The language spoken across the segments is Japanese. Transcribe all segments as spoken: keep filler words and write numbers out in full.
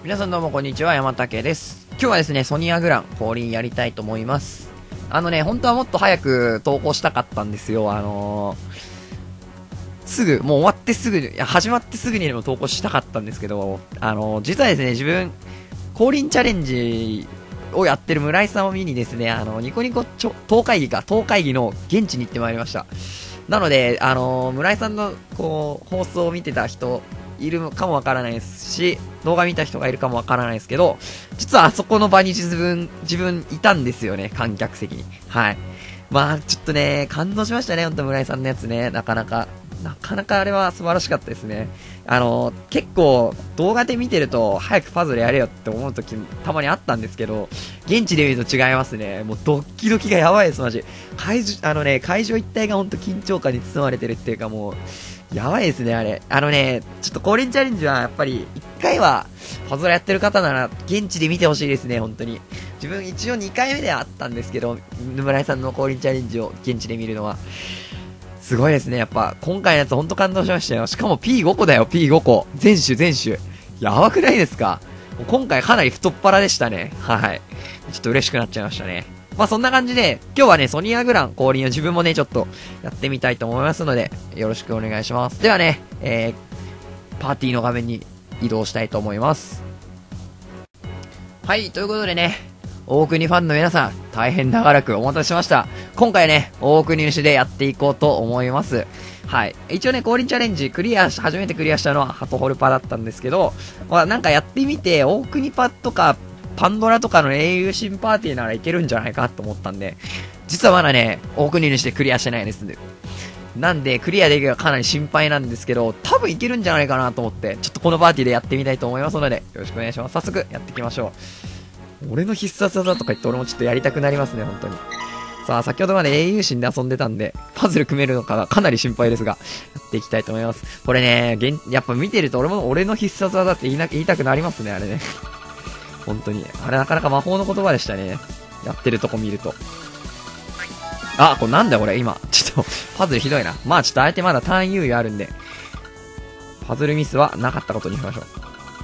皆さんどうもこんにちは、山竹です。今日はですね、ソニアグラン降臨やりたいと思います。あのね、本当はもっと早く投稿したかったんですよ。あのー、すぐ、もう終わってすぐ、いや、始まってすぐにでも投稿したかったんですけど、あのー、実はですね、自分、降臨チャレンジをやってる村井さんを見にですね、あの、ニコニコちょ、党会議か、党会議の現地に行ってまいりました。なので、あのー、村井さんの、こう、放送を見てた人、いるかもわからないですし、動画見た人がいるかもわからないですけど、実はあそこの場に自分、自分いたんですよね、観客席に。はい。まあ、ちょっとね、感動しましたね、ほんと村井さんのやつね、なかなか。なかなかあれは素晴らしかったですね。あの、結構、動画で見てると、早くパズルやれよって思う時たまにあったんですけど、現地で見ると違いますね。もうドッキドキがやばいです、マジ。会場、あのね、会場一体がほんと緊張感に包まれてるっていうかもう、やばいですね、あれ。あのね、ちょっと降臨チャレンジはやっぱり、一回は、パズルやってる方なら、現地で見てほしいですね、本当に。自分一応にかいめではあったんですけど、村井さんの降臨チャレンジを現地で見るのは。すごいですね、やっぱ、今回のやつほんと感動しましたよ。しかも ピーご 個だよ、ピーご 個。全種全種。やばくないですか？今回かなり太っ腹でしたね。はい。ちょっと嬉しくなっちゃいましたね。まあそんな感じで、今日はね、ソニアグラン降臨を自分もね、ちょっとやってみたいと思いますので、よろしくお願いします。ではね、えー、パーティーの画面に移動したいと思います。はい、ということでね、大国ファンの皆さん、大変長らくお待たせしました。今回ね、大国主でやっていこうと思います。はい。一応ね、降臨チャレンジクリアし、初めてクリアしたのはハトホルパだったんですけど、まあなんかやってみて、大国パとか、パンドラとかの英雄新パーティーならいけるんじゃないかと思ったんで、実はまだね、大国主でクリアしてないです。なんで、クリアできるかかなり心配なんですけど、多分いけるんじゃないかなと思って、ちょっとこのパーティーでやってみたいと思いますので、よろしくお願いします。早速、やっていきましょう。俺の必殺技とか言って俺もちょっとやりたくなりますね、本当に。さあ、先ほどまで英雄神で遊んでたんで、パズル組めるのかがかなり心配ですが、やっていきたいと思います。これね、やっぱ見てると俺も俺の必殺技って言いな言いたくなりますね、あれね。本当に。あれなかなか魔法の言葉でしたね。やってるとこ見ると。あ、これなんだよこれ今。ちょっと、パズルひどいな。まあちょっと相手まだターン猶予あるんで、パズルミスはなかったことにしましょう。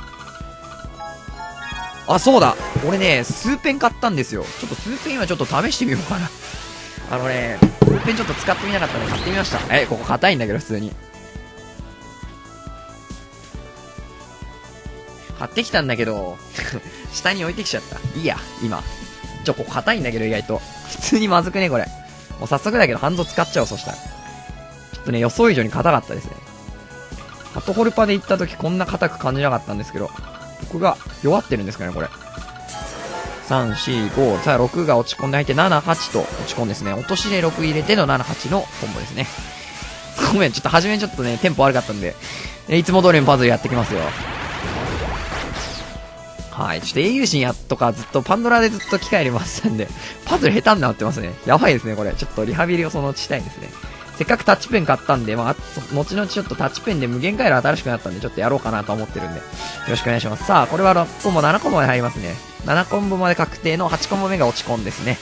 あ、そうだ俺ね、数ペン買ったんですよ。ちょっと数ペン今ちょっと試してみようかな。あのね、数ペンちょっと使ってみなかったので買ってみました。え、ここ硬いんだけど普通に。買ってきたんだけど、下に置いてきちゃった。いいや、今。ちょ、ここ硬いんだけど意外と。普通にまずくね、これ。もう早速だけどハンド使っちゃおう、そしたら。ちょっとね、予想以上に硬かったですね。ハトホルパで行った時こんな硬く感じなかったんですけど、僕が弱ってるんですかね、これ。さん、よん、ご、さあろくが落ち込んで入ってなな、はちと落ち込んですね。落としでろく入れてのなな、はちのコンボですね。ごめん、ちょっと初めちょっとね、テンポ悪かったんで、いつも通りのパズルやってきますよ。はい。ちょっと英雄神やとかずっとパンドラでずっと機械入れましたんで、パズル下手になってますね。やばいですね、これ。ちょっとリハビリをそのうちしたいですね。せっかくタッチペン買ったんで、まあ、後々ちょっとタッチペンで無限回路新しくなったんで、ちょっとやろうかなと思ってるんで、よろしくお願いします。さあ、これはろっコンボ、ななコンボまで入りますね。ななコンボまで確定のはちコンボ目が落ち込んですね。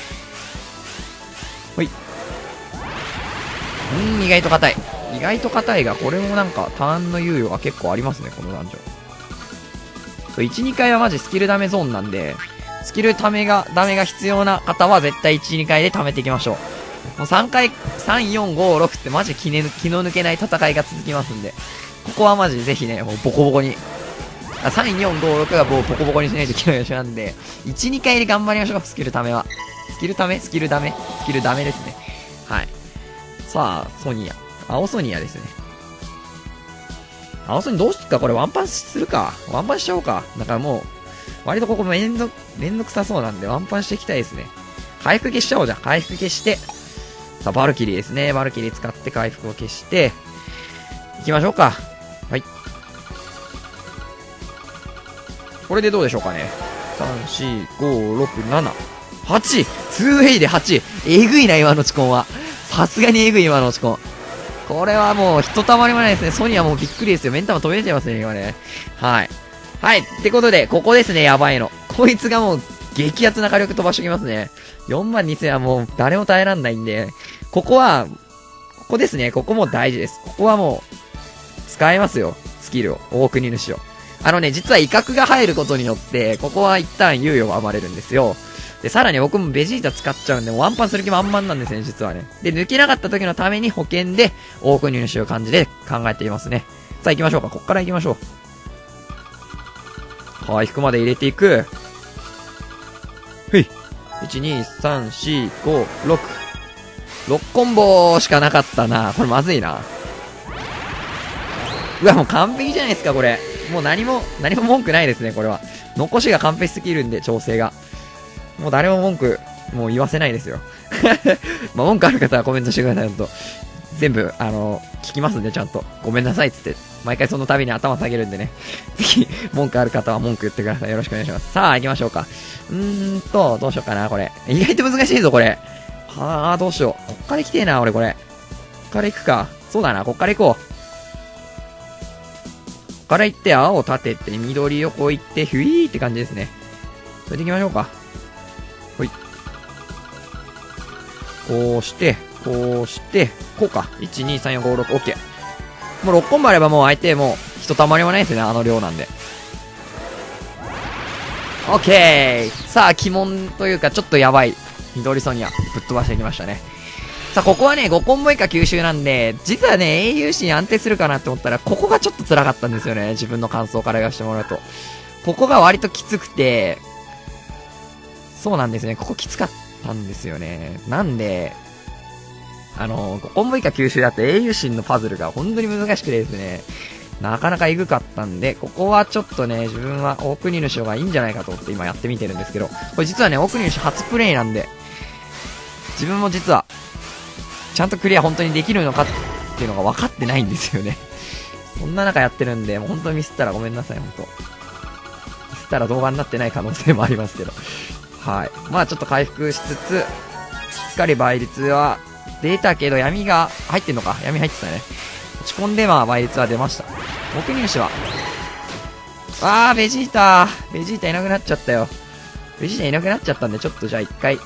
ほい。うーん、意外と硬い。意外と硬いが、これもなんか、ターンの猶予が結構ありますね、このダンジョン。いち、にかいはマジスキルダメゾーンなんで、スキルダメが、ダメが必要な方は絶対いち、にかいで貯めていきましょう。もうさんかい、さん、よん、ご、ろくってマジ気, 気の抜けない戦いが続きますんで、ここはマジぜひね、もうボコボコに。さん、よん、ご、ろくがもうボコボコにしないといけない場所なんで、いち、にかいで頑張りましょう、スキルダメは。スキルダメスキルダメスキルダメですね。はい。さあ、ソニア。青ソニアですね。青ソニどうすっかこれワンパンするか。ワンパンしちゃおうか。だからもう、割とここめんど、めんどくさそうなんでワンパンしていきたいですね。回復消しちゃおうじゃん。回復消して、さあ、バルキリーですね。バルキリー使って回復を消して、行きましょうか。はい。これでどうでしょうかね。さん、よん、ご、ろく、なな、はち! ツーウェイではち! えぐいな、今のチコンは。さすがにえぐい、今のチコン。これはもう、ひとたまりもないですね。ソニアもうびっくりですよ。目ん玉飛び出ちゃいますね、今ね。はい。はい。ってことで、ここですね、やばいの。こいつがもう、激アツな火力飛ばしてきますね。よんまんにせんはもう、誰も耐えらんないんで、ここは、ここですね。ここも大事です。ここはもう、使えますよ。スキルを。大国主を。 あのね、実は威嚇が入ることによって、ここは一旦猶予が生まれるんですよ。で、さらに僕もベジータ使っちゃうんで、もうワンパンする気満々なんですね、実はね。で、抜けなかった時のために保険で、多く入手を感じで考えていますね。さあ行きましょうか。こっから行きましょう。回復まで入れていく。ふい。いち、に、さん、よん、ご、ろく。ろくコンボしかなかったな。これまずいな。うわ、もう完璧じゃないですか、これ。もう何も、何も文句ないですね、これは。残しが完璧すぎるんで、調整が。もう誰も文句、もう言わせないですよ。まあ、文句ある方はコメントしてくださいと。全部、あの、聞きますんで、ちゃんと。ごめんなさいっつって。毎回その度に頭下げるんでね。ぜひ、文句ある方は文句言ってください。よろしくお願いします。さあ、行きましょうか。うーんと、どうしようかな、これ。意外と難しいぞ、これ。はあ、どうしよう。こっから行きてえな、俺、これ。こっから行くか。そうだな、こっから行こう。こっから行って、青を立てて、緑をこう行って、ふいーって感じですね。それで行きましょうか。ほい。こうして、こうして、こうか。いち、に、さん、よん、ご、ろく、オッケー。もうろっこんもあればもう相手もう、ひとたまりもないですね、あの量なんで。オッケー。さあ、鬼門というか、ちょっとやばい。緑ソニア、ぶっ飛ばしてきましたね。さあ、ここはね、ごコンボ以下吸収なんで、実はね、英雄心安定するかなって思ったら、ここがちょっと辛かったんですよね。自分の感想から言わせてもらうと。ここが割ときつくて、そうなんですね。ここきつかったんですよね。なんで、あの、ごコンボ以下吸収だと英雄心のパズルが本当に難しくてですね、なかなかエグかったんで、ここはちょっとね、自分は大国主がいいんじゃないかと思って今やってみてるんですけど、これ実はね、大国主初プレイなんで、自分も実は、ちゃんとクリア本当にできるのかっていうのが分かってないんですよね。そんな中やってるんで、もう本当にミスったらごめんなさい、本当。ミスったら動画になってない可能性もありますけど。はい。まあちょっと回復しつつ、しっかり倍率は出たけど、闇が入ってんのか。闇入ってたね。落ち込んでまあ倍率は出ました。僕入手は。あー、ベジータベジータいなくなっちゃったよ。ベジータいなくなっちゃったんで、ちょっとじゃあ一回。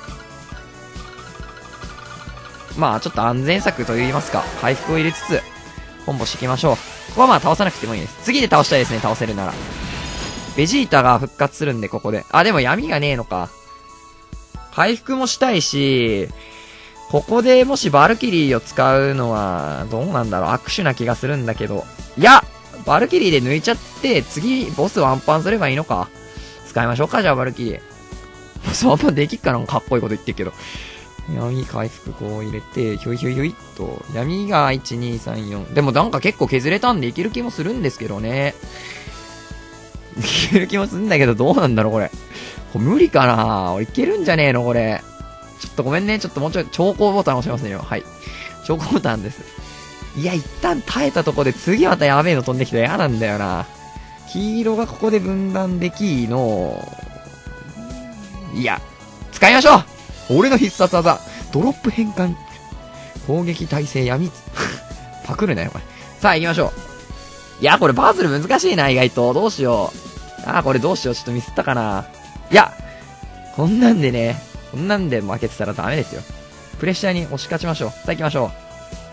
まあちょっと安全策と言いますか、回復を入れつつ、コンボしていきましょう。ここはまあ倒さなくてもいいです。次で倒したいですね、倒せるなら。ベジータが復活するんで、ここで。あ、でも闇がねえのか。回復もしたいし、ここでもしバルキリーを使うのは、どうなんだろう、握手な気がするんだけど。いやバルキリーで抜いちゃって、次、ボスワンパンすればいいのか。使いましょうか、じゃあバルキリー。ボスワンパンできっかな、かっこいいこと言ってるけど。闇回復こう入れて、ひょいひょいひょいっと。闇がいち、に、さん、よん。でもなんか結構削れたんでいける気もするんですけどね。いける気もするんだけど、どうなんだろう、これ。これ無理かな俺いけるんじゃねえのこれ。ちょっとごめんね。ちょっともうちょい、超高ボタン押しますねよ。はい。超高ボタンです。いや、一旦耐えたとこで次またやべえの飛んできたら嫌なんだよな。黄色がここで分断できの。いや、使いましょう俺の必殺技。ドロップ変換。攻撃耐性闇。パクるなよ、お前。さあ、行きましょう。いや、これパズル難しいな、意外と。どうしよう。あー、これどうしよう。ちょっとミスったかな。いや、こんなんでね、こんなんで負けてたらダメですよ。プレッシャーに押し勝ちましょう。さあ行きましょ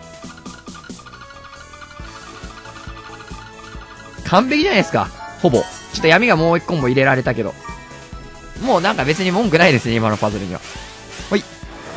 う。完璧じゃないですか。ほぼ。ちょっと闇がもう一コンボ入れられたけど。もうなんか別に文句ないですね、今のパズルには。ほい。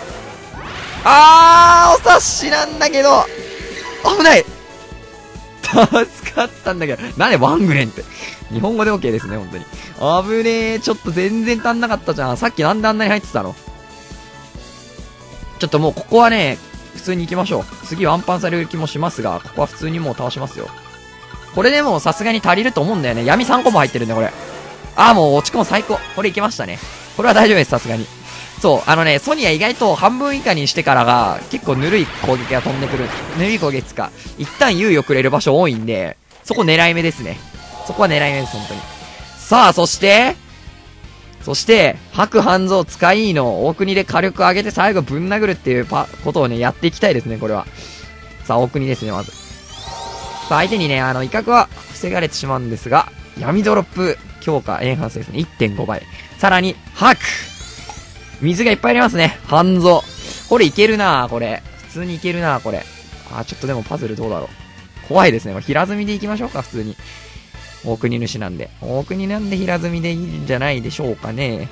あー、お察しなんだけど、危ない助かったんだけど。なんでワングレンって。日本語で OK ですね、本当に。危ねえ。ちょっと全然足んなかったじゃん。さっきなんであんなに入ってたの？ちょっともうここはね、普通に行きましょう。次ワンパンされる気もしますが、ここは普通にもう倒しますよ。これでもうさすがに足りると思うんだよね。闇さんコンボ入ってるんで、これ。あー、もう落ち込む最高。これいけましたね。これは大丈夫です、さすがに。そう、あのね、ソニア意外と半分以下にしてからが、結構ぬるい攻撃が飛んでくる。ぬるい攻撃つか。一旦猶予くれる場所多いんで、そこ狙い目ですね。そこは狙い目です、本当に。さあ、そして、そして、白半蔵使いの大国で火力上げて最後ぶん殴るっていうパ、ことをね、やっていきたいですね、これは。さあ、大国ですね、まず。さあ、相手にね、あの、威嚇は防がれてしまうんですが、闇ドロップ強化エンハンスですね。いってんごばい。さらに、白水がいっぱいありますね。半蔵。これいけるなぁ、これ。普通にいけるなぁ、これ。あ、ちょっとでもパズルどうだろう。怖いですね。これ平積みでいきましょうか、普通に。 大国主なんで。大国なんで平積みでいいんじゃないでしょうかね。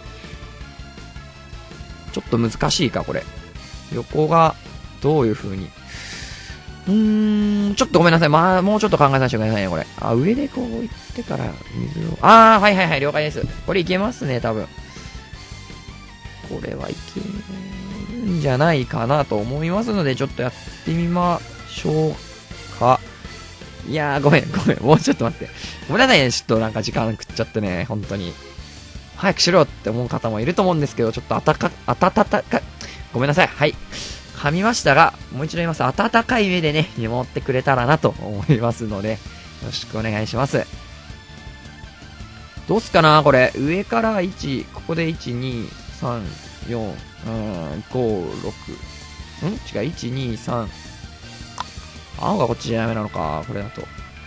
ちょっと難しいか、これ。横が、どういう風に。うーん、ちょっとごめんなさい。まあ、もうちょっと考えさせてくださいね、これ。あ、上でこう行ってから水を。あー、はいはいはい、了解です。これいけますね、多分。これはいけるんじゃないかなと思いますので、ちょっとやってみましょうか。いやー、ごめん、ごめん。もうちょっと待って。ごめんなさいね。ちょっとなんか時間食っちゃってね、本当に。早くしろって思う方もいると思うんですけど、ちょっとあたか、あたたたか、ごめんなさい。はい。噛みましたが、もう一度言います。温かい目でね、見守ってくれたらなと思いますので、よろしくお願いします。どうすかなこれ。上からいち、ここでいち、に、さん、よん、ご、ろく。ん違う、いち、に、さん。青がこっちじゃダメなのか、これだと。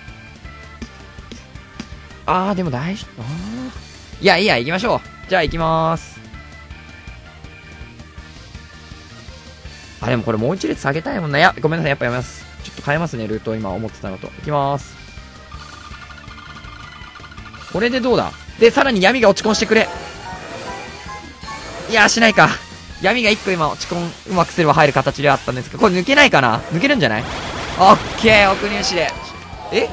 あー、でも大丈夫。あー。いや、いいや、行きましょう。じゃあ行きまーす。あ、でもこれもう一列下げたいもんな。いや、ごめんなさい、やっぱやめます。ちょっと変えますね、ルート、今思ってたのと。行きまーす。これでどうだ？で、さらに闇が落ち込んしてくれ。いやー、しないか。闇がいっこ今落ち込ん、うまくすれば入る形ではあったんですけど、これ抜けないかな？抜けるんじゃない？オッケー、奥入試で。え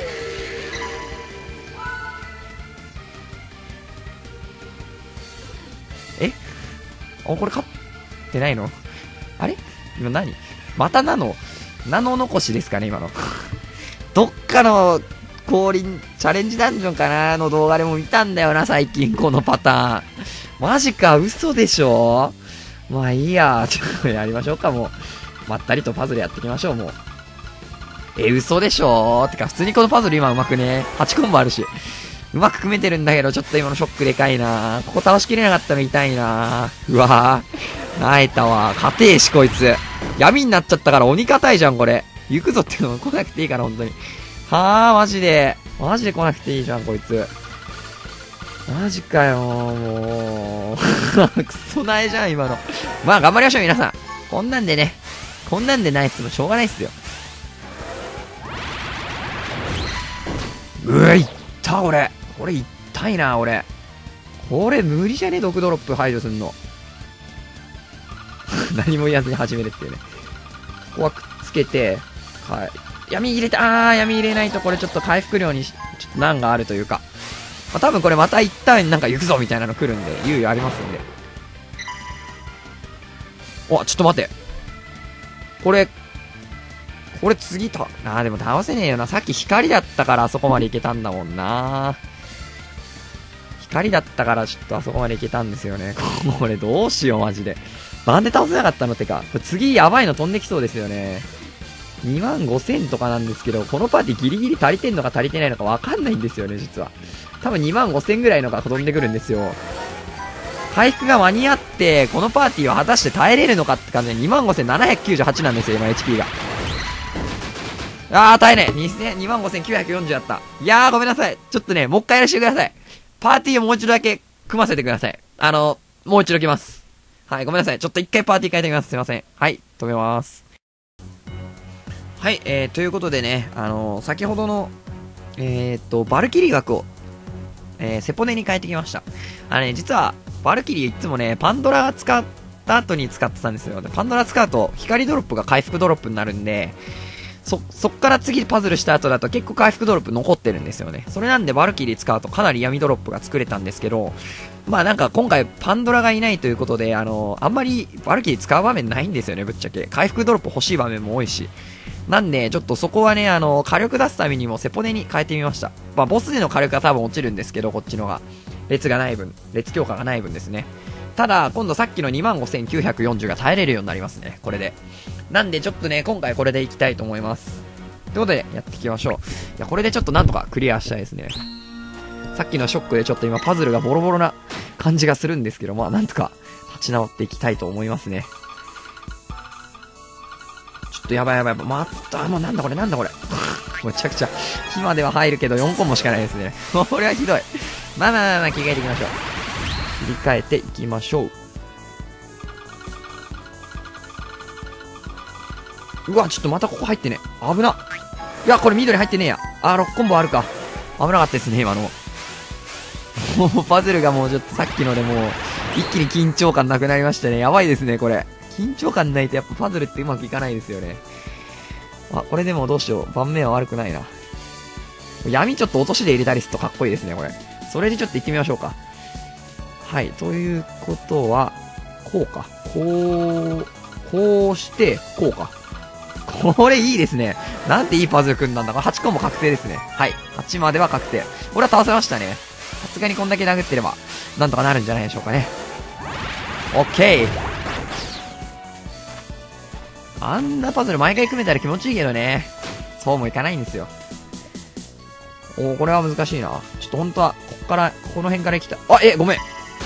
えあ、これ勝ってないの？あれ今何またナノ、ナノ残しですかね、今の。どっかの降臨、チャレンジダンジョンかなの動画でも見たんだよな、最近、このパターン。マジか、嘘でしょ？まあいいや、ちょっとやりましょうか、もう。まったりとパズルやっていきましょう、もう。え、嘘でしょ？てか、普通にこのパズル今うまくね。はちコンボあるし。うまく組めてるんだけど、ちょっと今のショックでかいな。ここ倒しきれなかったの痛いな。うわぁ。なえたわ。勝てえし、こいつ。闇になっちゃったから鬼硬いじゃん、これ。行くぞっていうの来なくていいから、本当に。はぁ、マジで。マジで来なくていいじゃん、こいつ。マジかよ、もう。クソなえじゃん、今の。まあ、頑張りましょう、皆さん。こんなんでね。こんなんでないっつもしょうがないっすよ。うわ、いった俺。これ痛いな俺。これ無理じゃね？毒ドロップ排除すんの。何も言わずに始めるっていうね。ここはくっつけて、はい。闇入れて、あー、闇入れないとこれちょっと回復量にちょっと難があるというか。まあ、多分これまた一旦なんか行くぞみたいなの来るんで、猶予ありますんで。お、ちょっと待って。これ、これ次た、あーでも倒せねえよな。さっき光だったからあそこまで行けたんだもんな。光だったからちょっとあそこまで行けたんですよね。これどうしようマジで。なんで倒せなかったのってか。これ次やばいの飛んできそうですよね。にまんごせんとかなんですけど、このパーティーギリギリ足りてんのか足りてないのかわかんないんですよね、実は。多分にまんごせんぐらいのが飛んでくるんですよ。回復が間に合って、このパーティーは果たして耐えれるのかって感じで にまんごせんななひゃくきゅうじゅうはち なんですよ、今 エイチピー が。あー、耐えねえ。にまんごせんきゅうひゃくよんじゅうあった。いやー、ごめんなさい。ちょっとね、もう一回やらせてください。パーティーをもう一度だけ組ませてください。あの、もう一度来ます。はい、ごめんなさい。ちょっと一回パーティー変えてみます。すいません。はい、止めます。はい、えー、ということでね、あのー、先ほどの、えーっと、バルキリー枠を、えー、セポネに変えてきました。あのね、実は、バルキリーいつもね、パンドラ使った後に使ってたんですよ。でパンドラ使うと、光ドロップが回復ドロップになるんで、そ、そっから次パズルした後だと結構回復ドロップ残ってるんですよね。それなんでバルキリー使うとかなり闇ドロップが作れたんですけど、まあなんか今回パンドラがいないということで、あのー、あんまりバルキリー使う場面ないんですよね、ぶっちゃけ。回復ドロップ欲しい場面も多いし。なんで、ちょっとそこはね、あのー、火力出すためにもセポネに変えてみました。まあボスでの火力が多分落ちるんですけど、こっちのが。列がない分、列強化がない分ですね。ただ、今度さっきの にまんごせんきゅうひゃくよんじゅう が耐えれるようになりますね、これで。なんでちょっとね、今回これでいきたいと思います。ということで、やっていきましょう。いや、これでちょっとなんとかクリアしたいですね。さっきのショックでちょっと今パズルがボロボロな感じがするんですけど、まあなんとか立ち直っていきたいと思いますね。ちょっとやばいやばいやばい。また、もうなんだこれなんだこれ。めちゃくちゃ、火までは入るけどよんコンボしかないですね。これはひどい。まあまあまあまあ、切り替えていきましょう。切り替えていきましょう。うわ、ちょっとまたここ入ってね。危な。いや、これ緑入ってねえや。あー、ろくコンボあるか。 危なかったですね、今の。もうパズルがもうちょっとさっきのでもう、一気に緊張感なくなりましたね。やばいですね、これ。緊張感ないとやっぱパズルってうまくいかないですよね。あ、これでもどうしよう。盤面は悪くないな。闇ちょっと落としで入れたりするとかっこいいですね、これ。それでちょっと行ってみましょうか。はい。ということは、こうか。こう、こうして、こうか。これいいですね。なんていいパズル組んだんだか。はちコンボ確定ですね。はい。はちまでは確定。これは倒せましたね。さすがにこんだけ殴ってれば、なんとかなるんじゃないでしょうかね。オッケー。あんなパズル毎回組めたら気持ちいいけどね。そうもいかないんですよ。おー、これは難しいな。ちょっと本当は、こっから、この辺から来た。あ、え、ごめん。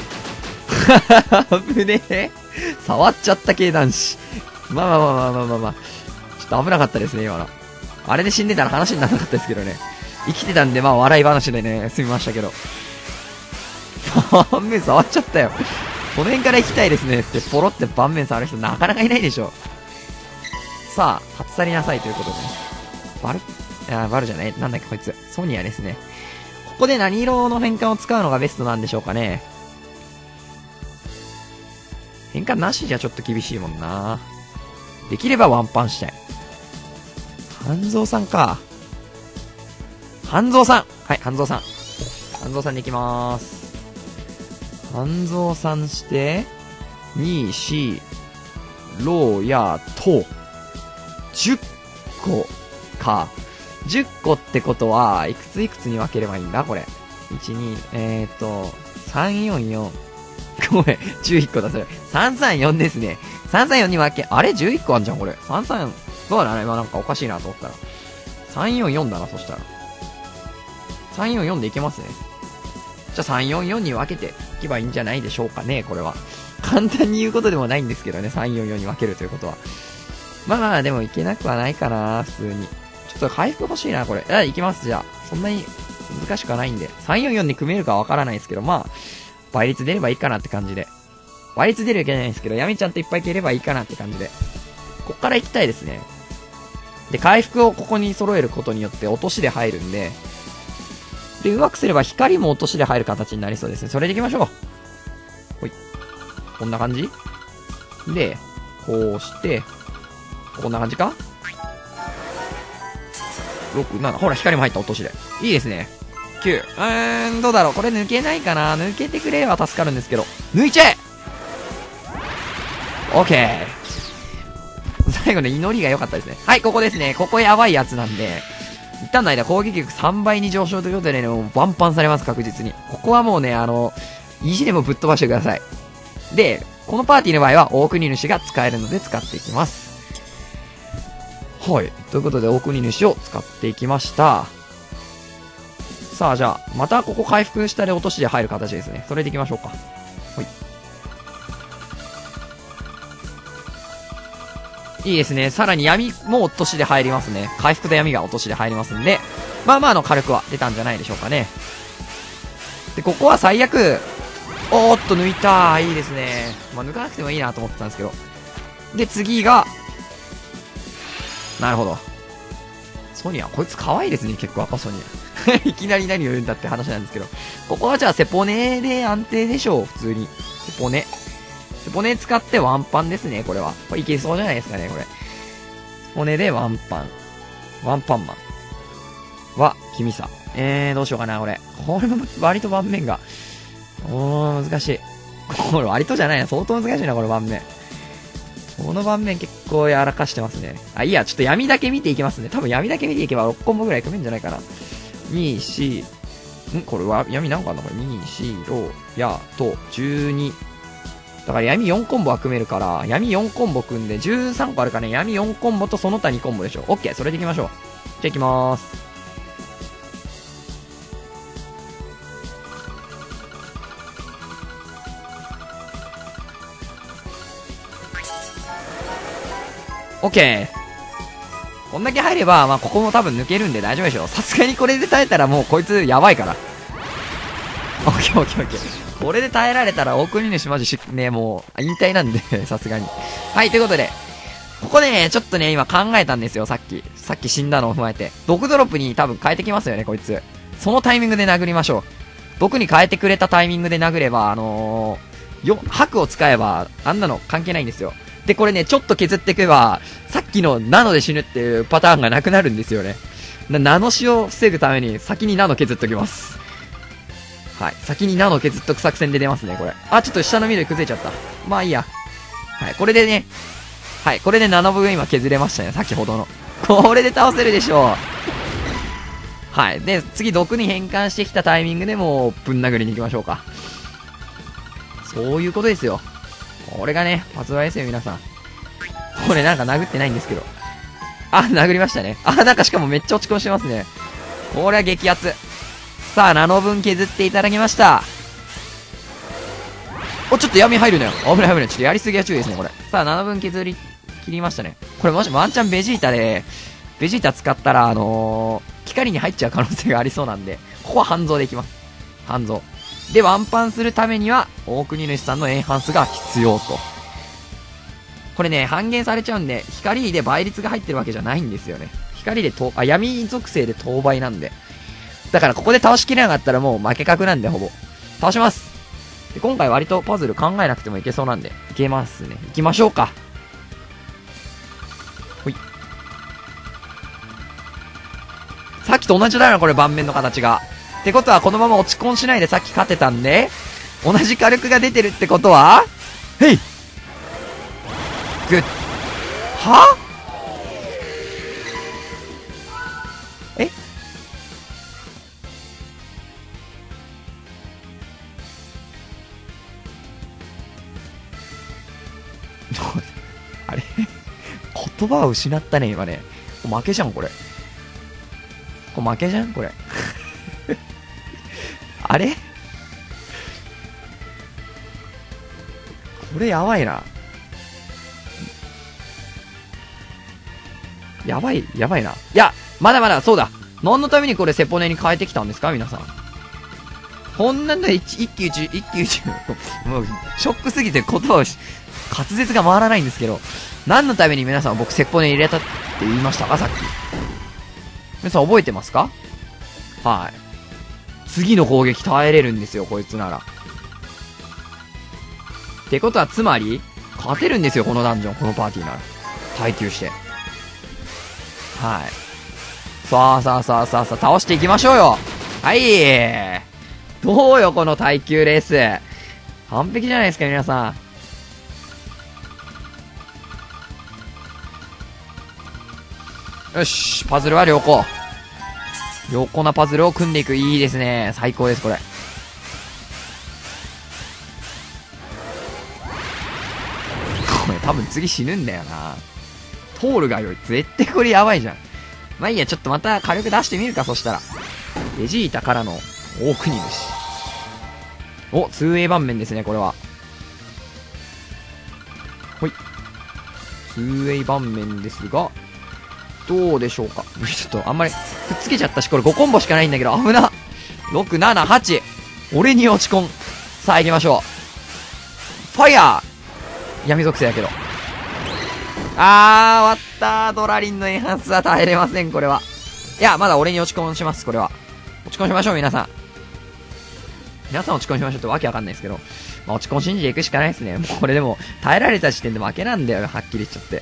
危ねえ。触っちゃった系男子。まあまあまあまあまあまあまあ。ちょっと危なかったですね、今の。あれで死んでたら話にならなかったですけどね。生きてたんで、まあ笑い話でね、済みましたけど。盤面触っちゃったよ。この辺から行きたいですね。ってポロって盤面触る人なかなかいないでしょ。さあ、立ち去りなさいということでね。バル、あ、バルじゃない。なんだっけこいつ。ソニアですね。ここで何色の変換を使うのがベストなんでしょうかね。変換なしじゃちょっと厳しいもんな。できればワンパンしたい。半蔵さんか。半蔵さんはい、半蔵さん。半蔵さんに行きまーす。半蔵さんして、に、し、ろ、や、と、じゅっこか。じゅっこってことは、いくついくつに分ければいいんだこれ。いち、に、えーと、さん、よん、よん。ごめん、じゅういっこだ、それ。さん、さん、よんですね。さん、さん、よんに分け、あれ ?じゅういっ 個あんじゃん、これ。さん、さん、どうだね今なんかおかしいなと思ったら。さん、よん、よんだな、そしたら。さん、よん、よんでいけますね。じゃあさん、よん、よんに分けていけばいいんじゃないでしょうかね、これは。簡単に言うことでもないんですけどね、さん、よん、よんに分けるということは。まあまあ、でもいけなくはないかな、普通に。ちょっと回復欲しいな、これ。あ、いきます、じゃあ。そんなに難しくはないんで。さん、よん、よんに組めるかわからないですけど、まあ、倍率出ればいいかなって感じで。倍率出るわけじゃないですけど、闇ちゃんといっぱい消えればいいかなって感じで。こっから行きたいですね。で、回復をここに揃えることによって落としで入るんで、で、うまくすれば光も落としで入る形になりそうですね。それで行きましょう。ほい。こんな感じで、こうして、こんな感じか ?ろく、なな、ほら、光も入った落としで。いいですね。きゅう。うーん、どうだろう。これ抜けないかな。抜けてくれは助かるんですけど。抜いちゃえ !OK。最後の祈りが良かったですね。はい、ここですね。ここやばいやつなんで、一旦の間攻撃力さんばいに上昇ということでね、もうワンパンされます、確実に。ここはもうね、あの、意地でもぶっ飛ばしてください。で、このパーティーの場合は、大国主が使えるので使っていきます。はい。ということで、大国主を使っていきました。さあ、じゃあ、またここ回復したで落としで入る形ですね。それでいきましょうか。はい。いいですね。さらに闇も落としで入りますね。回復と闇が落としで入りますんで、まあまあの火力は出たんじゃないでしょうかね。で、ここは最悪、おーっと抜いたー。いいですね。まあ抜かなくてもいいなと思ってたんですけど。で、次が、なるほど。ソニア、こいつ可愛いですね、結構、アパソニア。いきなり何を言うんだって話なんですけど。ここはじゃあ、セポネで安定でしょう、普通に。セポネ。セポネ使ってワンパンですね、これは。これいけそうじゃないですかね、これ。セポネでワンパン。ワンパンマン。は、君さ。えー、どうしようかな、これ。これも割と盤面が。おー、難しい。これ割とじゃないな、相当難しいな、この盤面。この盤面結構やらかしてますね。あ、いいや、ちょっと闇だけ見ていきますね。多分闇だけ見ていけばろっコンボぐらい組めんじゃないかな。に、よん、んこれは闇何個あんのこれ。に、よん、ろ、や、と、じゅうに。だから闇よんコンボは組めるから、闇よんコンボ組んでじゅうさんこあるかね。闇よんコンボとその他にコンボでしょ。オッケー、それでいきましょう。じゃあ行きまーす。オッケー。こんだけ入れば、まあ、ここも多分抜けるんで大丈夫でしょ。さすがにこれで耐えたらもうこいつやばいから。オッケーオッケーオッケー。これで耐えられたら大国主マジし、ね、もう、引退なんで、さすがに。はい、ということで、ここでね、ちょっとね、今考えたんですよ、さっき。さっき死んだのを踏まえて。毒ドロップに多分変えてきますよね、こいつ。 そのタイミングで殴りましょう。毒に変えてくれたタイミングで殴れば、あのー、よ、白を使えば、あんなの関係ないんですよ。で、これね、ちょっと削っていけば、さっきのナノで死ぬっていうパターンがなくなるんですよね。ナノ死を防ぐために、先にナノ削っときます。はい。先にナノ削っとく作戦で出ますね、これ。あ、ちょっと下の緑崩れちゃった。まあいいや。はい、これでね、はい、これでナノ部分今削れましたね、先ほどの。これで倒せるでしょう。はい。で、次毒に変換してきたタイミングでもう、ぶん殴りに行きましょうか。そういうことですよ。これがね、パズドラですよ、皆さん。これなんか殴ってないんですけど。あ、殴りましたね。あ、なんかしかもめっちゃ落ち込んしてますね。これは激アツ。さあ、ナノ分削っていただきました。お、ちょっと闇入るね。危ない危ない。ちょっとやりすぎは注意ですね、これ。さあ、ななぶん削り、切りましたね。これもしワンチャンベジータで、ベジータ使ったら、あのー、光に入っちゃう可能性がありそうなんで、ここは半蔵でいきます。半蔵。で、ワンパンするためには、大国主さんのエンハンスが必要と。これね、半減されちゃうんで、光で倍率が入ってるわけじゃないんですよね。光でと、あ、闇属性で当倍なんで。だからここで倒しきれなかったらもう負け確なんで、ほぼ。倒します。で今回割とパズル考えなくてもいけそうなんで、いけますね。いきましょうか。ほい。さっきと同じだよな、これ盤面の形が。ってことはこのまま落ち込んしないでさっき勝てたんで、同じ火力が出てるってことは、へいグッはえあれ言葉を失ったね、今ね。負けじゃん、これ。これ負けじゃんこれ。あれこれやばいな。やばい、やばいな。いや、まだまだ、そうだ。何のためにこれセポネに変えてきたんですか皆さん。こんなんだ、一一喜一、一喜一憂。もう、ショックすぎて言葉を、滑舌が回らないんですけど、何のために皆さん僕セポネ入れたって言いましたかさっき。皆さん覚えてますか？はい。次の攻撃耐えれるんですよ、こいつなら。ってことは、つまり、勝てるんですよ、このダンジョン、このパーティーなら。耐久して。はい。さあさあさあさあさあ、倒していきましょうよ。はい。どうよ、この耐久レース。完璧じゃないですか、皆さん。よし、パズルは良好。良好なパズルを組んでいく。いいですね。最高です、これ。これ多分次死ぬんだよな。通るがよい。絶対これやばいじゃん。まあいいや、ちょっとまた火力出してみるか、そしたら。ベジータからの大国主。お、ツーエー 盤面ですね、これは。ほい。ツーエー 盤面ですが、どうでしょうか。ちょっとあんまりくっつけちゃったし、これごコンボしかないんだけど、危な。ろく、なな、はち。俺に落ち込ん。さあ行きましょう。ファイヤー闇属性やけど。あー、終わったー。ドラリンのエンハンスは耐えれません、これは。いや、まだ俺に落ち込んします、これは。落ち込んしましょう、皆さん。皆さん落ち込んしましょうってわけわかんないですけど。まあ、落ち込ん信じていくしかないですね。もうこれでも、耐えられた時点で負けなんだよ、はっきり言っちゃって。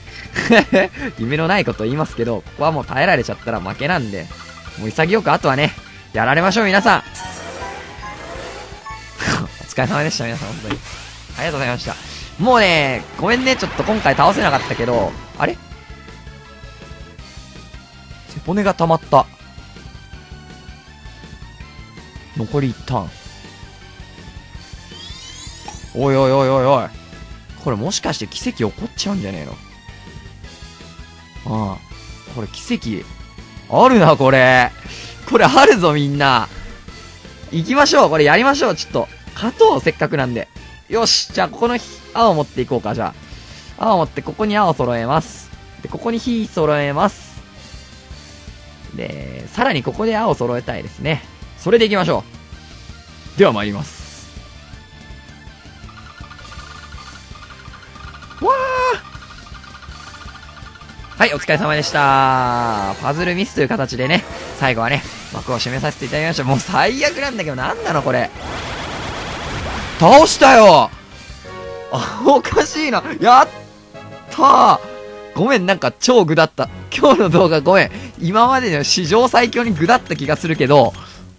夢のないこと言いますけど、ここはもう耐えられちゃったら負けなんで、もう潔くあとはね、やられましょう、皆さん。お疲れ様でした、皆さん、本当に。ありがとうございました。もうね、ごめんね、ちょっと今回倒せなかったけど、あれ背骨が溜まった。残りいちターン。おいおいおいおいおい。これもしかして奇跡起こっちゃうんじゃねえの？ああ。これ奇跡。あるな、これ。これあるぞ、みんな。行きましょう。これやりましょう。ちょっと。勝とう、せっかくなんで。よし。じゃあ、ここの青持っていこうか、じゃあ。青持って、ここに青揃えます。で、ここに火揃えます。で、さらにここで青揃えたいですね。それで行きましょう。では参ります。わはい、お疲れ様でした。パズルミスという形でね、最後はね、幕を締めさせていただきました。もう最悪なんだけど、なんなのこれ。倒したよ。あ、おかしいな。やったー。ごめん、なんか超グだった。今日の動画ごめん。今までの史上最強にグだった気がするけど、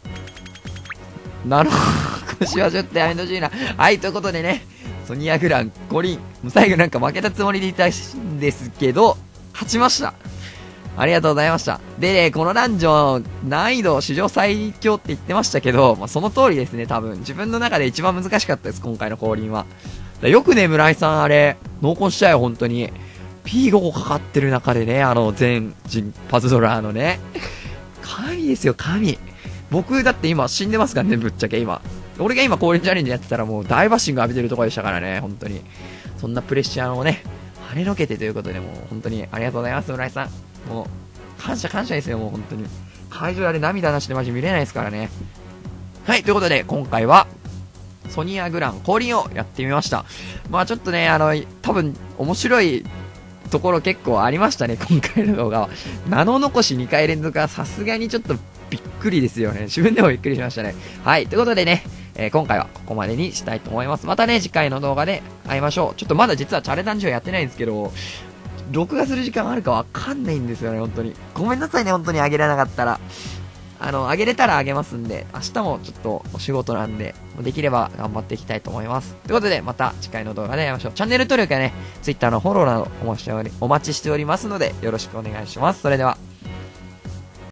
なるほど。腰はちょっとやめてほしいな。はい、ということでね、ソニアグラン、五輪、最後なんか負けたつもりでいたんですけど、勝ちました。ありがとうございました。でね、このダンジョン、難易度史上最強って言ってましたけど、まあ、その通りですね、多分。自分の中で一番難しかったです、今回の降臨は。よくね、村井さんあれ、濃厚したよ、本当に。ピーご 個かかってる中でね、あの、全人パズドラーのね。神ですよ、神。僕、だって今死んでますからね、ぶっちゃけ今。俺が今降臨チャレンジやってたらもう大バッシング浴びてるところでしたからね、本当に。そんなプレッシャーをね、跳ねのけてということで、もう本当にありがとうございます、村井さん。もう、感謝感謝ですよ、もう本当に。会場であれ涙なしでマジ見れないですからね。はい、ということで、今回は、ソニアグラン降臨をやってみました。まあちょっとね、あの、多分、面白いところ結構ありましたね、今回の動画は。ナノ残しにかい連続はさすがにちょっとびっくりですよね。自分でもびっくりしましたね。はい、ということでね、えー、今回はここまでにしたいと思います。またね、次回の動画で会いましょう。ちょっとまだ実はチャレダンジョンやってないんですけど、録画する時間あるかわかんないんですよね、本当に。ごめんなさいね、本当にあげられなかったら。あの、あげれたらあげますんで、明日もちょっとお仕事なんで、できれば頑張っていきたいと思います。ということで、また次回の動画で会いましょう。チャンネル登録やね、Twitter のフォローなどお待ちしており、お待ちしておりますので、よろしくお願いします。それでは。